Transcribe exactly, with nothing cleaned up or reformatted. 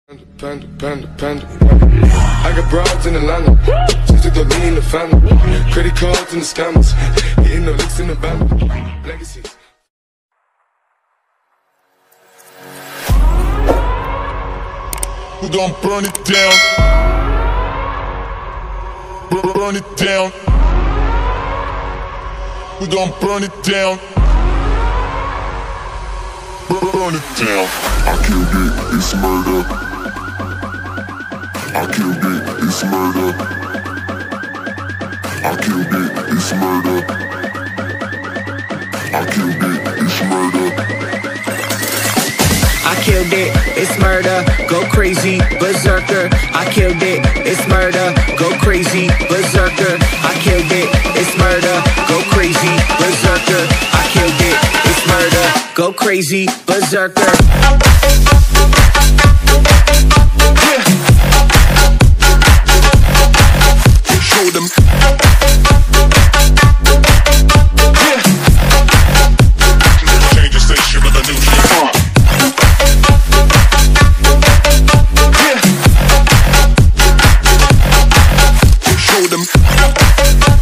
Panda, panda, panda. I got broads in Atlanta, just to throw me in the family. Credit cards and the scammers, hitting the licks in the band. Legacies. We gon' burn it down. Burn, burn it down. We gon' burn it down. Burn, burn it down. I killed it, it's murder. I killed it, it's murder. I killed it, it's murder. I killed it, it's murder. I killed it, it's murder, go crazy, berserker. I killed it, it's murder, go crazy, berserker. I killed it, it's murder, go crazy, berserker. I killed it, it's murder, go crazy, berserker. Show them. Yeah. Change the station with a new shit. Uh. Yeah. Show them.